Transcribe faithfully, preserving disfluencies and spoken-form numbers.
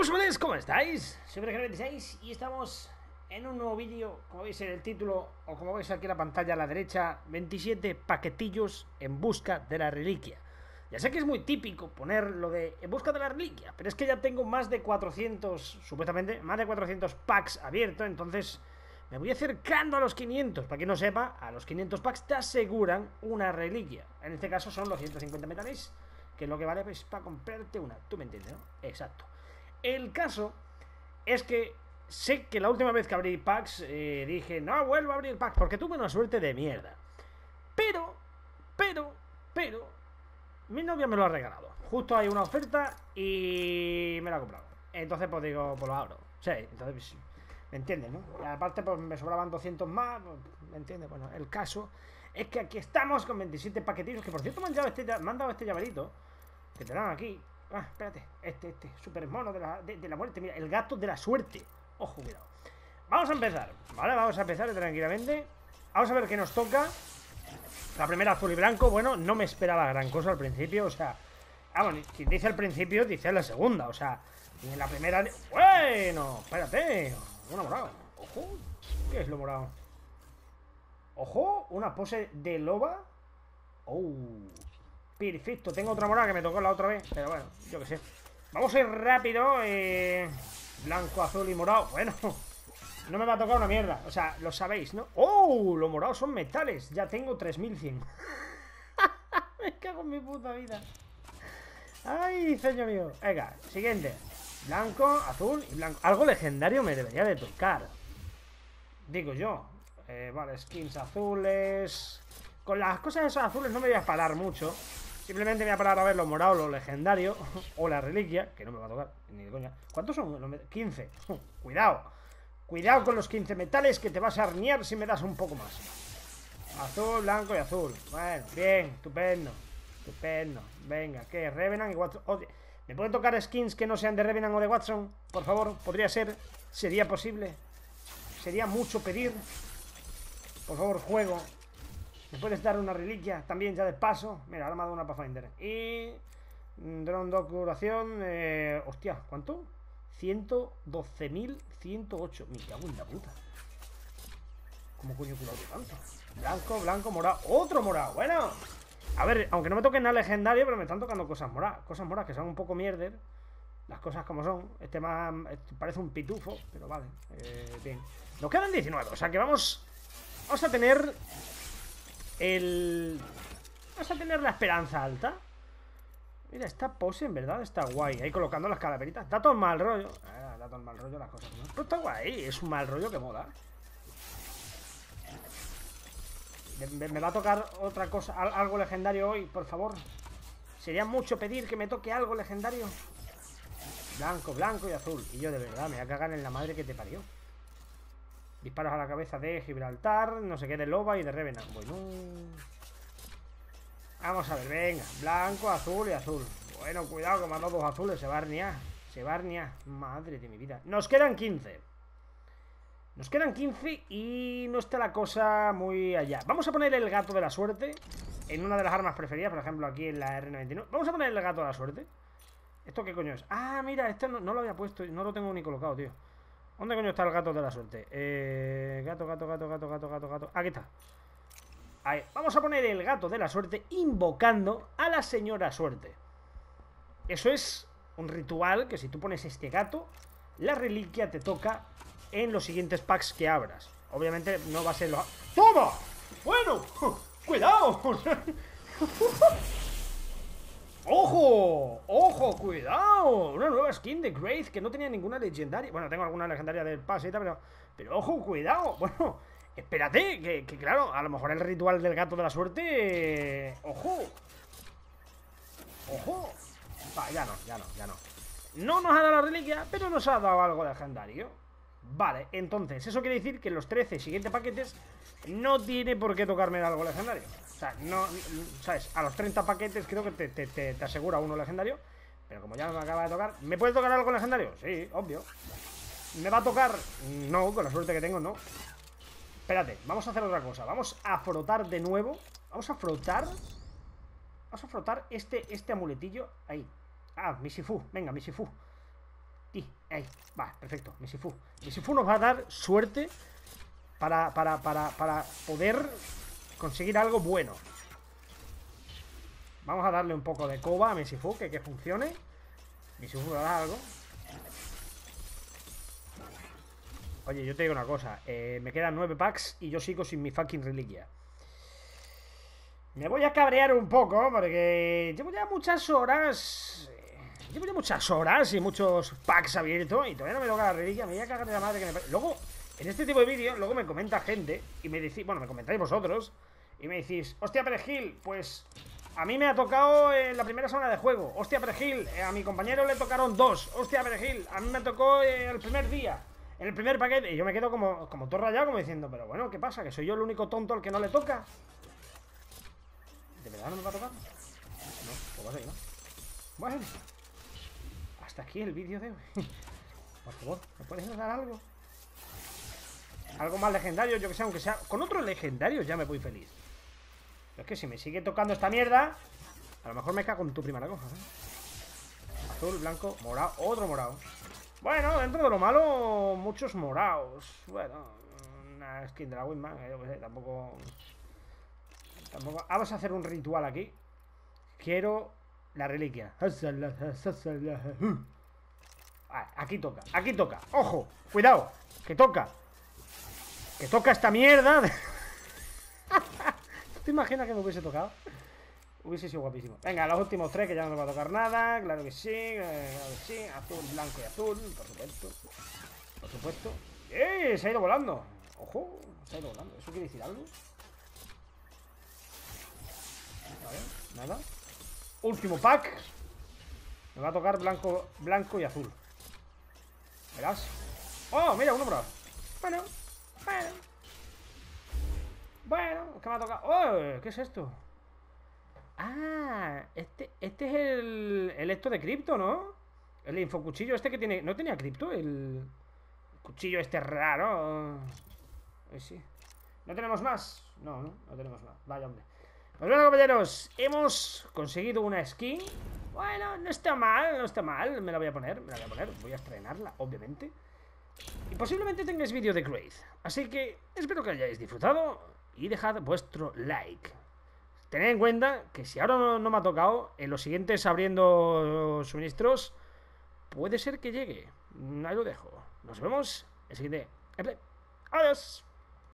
chavales, ¿cómo estáis? Soy Breaker veintiséis y estamos en un nuevo vídeo. Como veis en el título, o como veis aquí en la pantalla a la derecha, veintisiete paquetillos en busca de la reliquia. Ya sé que es muy típico poner lo de en busca de la reliquia, pero es que ya tengo más de cuatrocientos, supuestamente, más de cuatrocientos packs abiertos. Entonces me voy acercando a los quinientos. Para quien no sepa, a los quinientos packs te aseguran una reliquia. En este caso son los ciento cincuenta metales, que es lo que vale pues, para comprarte una. ¿Tú me entiendes, no? Exacto. El caso es que sé que la última vez que abrí packs eh, dije, no vuelvo a abrir packs porque tuve una suerte de mierda. Pero, pero, pero, mi novia me lo ha regalado. Justo hay una oferta y me la ha comprado. Entonces pues digo, pues lo abro. Sí, entonces pues, me entiendes, ¿no? Y aparte pues me sobraban doscientos más, pues, ¿me entiendes? Bueno, el caso es que aquí estamos con veintisiete paquetillos, que por cierto me han dado este, me han dado este llaverito que te dan aquí. Ah, espérate, este, este, super mono de la, de, de la muerte. Mira, el gato de la suerte. Ojo, cuidado. Vamos a empezar, ¿vale? Vamos a empezar tranquilamente. Vamos a ver qué nos toca. La primera azul y blanco. Bueno, no me esperaba gran cosa al principio. O sea, ah, bueno, si dice al principio, dice la segunda. O sea, en la primera... Bueno, espérate. Una morado. Ojo, ¿qué es lo morado? Ojo, una pose de loba. Oh, perfecto, tengo otra morada que me tocó la otra vez. Pero bueno, yo qué sé. Vamos a ir rápido. eh... Blanco, azul y morado. Bueno, no me va a tocar una mierda. O sea, lo sabéis, ¿no? ¡Oh! Los morados son metales. Ya tengo tres mil cien. Me cago en mi puta vida. ¡Ay, señor mío! Venga, siguiente. Blanco, azul y blanco. Algo legendario me debería de tocar, digo yo. eh, Vale, skins azules. Con las cosas esas azules no me voy a parar mucho. Simplemente me voy a parar a ver los morados, los legendarios. O la reliquia, que no me va a tocar, ni de coña. ¿Cuántos son? quince. Cuidado. Cuidado con los quince metales, que te vas a arnear si me das un poco más. Azul, blanco y azul. Bueno, bien, estupendo. Estupendo. Venga, ¿qué? Revenant y Watson. Oh, ¿me pueden tocar skins que no sean de Revenant o de Watson? Por favor, podría ser. ¿Sería posible? ¿Sería mucho pedir? Por favor, juego. ¿Me puedes dar una reliquia también ya de paso? Mira, ahora me ha dado una Pathfinder. Y... Drone Dog curación... Eh, hostia, ¿cuánto? ciento doce mil ciento ocho. Me cago en la puta. ¿Cómo coño he curado tanto? Blanco, blanco, morado. ¡Otro morado! Bueno. A ver, aunque no me toquen nada legendario, pero me están tocando cosas moradas. Cosas moradas que son un poco mierder. Las cosas como son. Este más... Este parece un pitufo, pero vale. Eh, bien. Nos quedan diecinueve. O sea que vamos... Vamos a tener... El... Vamos a tener la esperanza alta. Mira, esta pose en verdad está guay. Ahí colocando las calaveritas. Da todo mal rollo. Ah, da todo mal rollo las cosas, ¿no? Pero está guay. Es un mal rollo que mola. Me, me va a tocar otra cosa. Algo legendario hoy, por favor. Sería mucho pedir que me toque algo legendario. Blanco, blanco y azul. Y yo de verdad me voy a cagar en la madre que te parió. Disparos a la cabeza de Gibraltar, no sé qué, de Loba y de Revenant. Bueno, vamos a ver, venga. Blanco, azul y azul. Bueno, cuidado, que me han dado dos azules. Se va a arnear, se va a arnear. Madre de mi vida. Nos quedan quince. Nos quedan quince y no está la cosa muy allá. Vamos a poner el gato de la suerte en una de las armas preferidas, por ejemplo aquí en la R noventa y nueve. Vamos a poner el gato de la suerte. ¿Esto qué coño es? Ah, mira, este no, no lo había puesto. No lo tengo ni colocado, tío. ¿Dónde coño está el gato de la suerte? Eh, gato, gato, gato, gato, gato, gato, gato. Aquí está. Ahí. Vamos a poner el gato de la suerte invocando a la señora suerte. Eso es un ritual que si tú pones este gato, la reliquia te toca en los siguientes packs que abras. Obviamente no va a ser lo... ¡Toma! Bueno, cuidado. ¡Ojo! ¡Ojo! ¡Cuidado! Una nueva skin de Wraith que no tenía ninguna legendaria. Bueno, tengo alguna legendaria del pase y tal, pero... Pero ojo, cuidado. Bueno, espérate, que, que claro, a lo mejor el ritual del gato de la suerte... Eh, ¡ojo! ¡Ojo! Va, ya no, ya no, ya no. No nos ha dado la reliquia, pero nos ha dado algo legendario. Vale, entonces, eso quiere decir que en los trece siguientes paquetes no tiene por qué tocarme algo legendario. O sea, no, ¿sabes? A los treinta paquetes creo que te, te, te, te asegura uno legendario. Pero como ya me acaba de tocar... ¿Me puede tocar algo legendario? Sí, obvio. ¿Me va a tocar? No, con la suerte que tengo, no. Espérate, vamos a hacer otra cosa. Vamos a frotar de nuevo. Vamos a frotar Vamos a frotar este, este amuletillo. Ahí. Ah, mi Sifu, venga, mi Sifu. Ti, Ahí, va, perfecto. Misifú. Misifú nos va a dar suerte para, para, para, para poder conseguir algo bueno. Vamos a darle un poco de coba a Misifú, que, que funcione. Misifú va a dar algo. Oye, yo te digo una cosa, eh, me quedan nueve packs y yo sigo sin mi fucking reliquia. Me voy a cabrear un poco porque llevo ya muchas horas. eh, Llevo ya muchas horas y muchos packs abiertos y todavía no me toca la reliquia. Me voy a cagar de la madre que me... Luego, en este tipo de vídeos, luego me comenta gente y me decís, bueno, me comentáis vosotros y me decís, hostia, Perejil, pues a mí me ha tocado en la primera semana de juego. Hostia, Perejil, eh, a mi compañero le tocaron dos. Hostia, Perejil, a mí me tocó eh, el primer día. En el primer paquete, y yo me quedo como, como todo rayado, como diciendo, pero bueno, ¿qué pasa? ¿Que soy yo el único tonto al que no le toca? ¿De verdad no me va a tocar? No, pues va a ser, ¿no? Bueno, hasta aquí el vídeo de hoy. Por favor, ¿me puedes dar algo? Algo más legendario, yo que sé, aunque sea con otros legendarios ya me voy feliz. Pero es que si me sigue tocando esta mierda, a lo mejor me cago en tu primera cosa, ¿eh? Azul, blanco, morado, otro morado. Bueno, dentro de lo malo, muchos morados. Bueno, una skin de la Windman, yo que sé, tampoco... Tampoco... Vamos a hacer un ritual aquí. Quiero la reliquia. Ah, aquí toca, aquí toca. ¡Ojo! ¡Cuidado! ¡Que toca! ¡Que toca esta mierda! ¿Te imaginas que me hubiese tocado? Hubiese sido guapísimo. Venga, los últimos tres que ya no me va a tocar nada. Claro que sí, eh, claro que sí. Azul, blanco y azul, por supuesto. Por supuesto. ¡Eh! Se ha ido volando. Ojo, se ha ido volando. ¿Eso quiere decir algo? Vale, nada. Último pack. Me va a tocar blanco, blanco y azul. Verás. ¡Oh! Mira, uno morado. Bueno, bueno. Bueno, ¿qué me ha tocado? ¡Oh! ¿Qué es esto? Ah, este, este es el, el esto de cripto, ¿no? El infocuchillo este que tiene... ¿No tenía cripto? El cuchillo este raro. Eh, sí. ¿No tenemos más? No, no, no tenemos más. Vaya, hombre. Pues bueno, compañeros, hemos conseguido una skin. Bueno, no está mal, no está mal. Me la voy a poner, me la voy a poner. Voy a estrenarla, obviamente. Y posiblemente tengáis vídeo de Wraith. Así que espero que hayáis disfrutado y dejad vuestro like. Tened en cuenta que si ahora no, no me ha tocado, en los siguientes abriendo suministros, puede ser que llegue. Ahí lo dejo. Nos vemos en el siguiente gameplay. Adiós.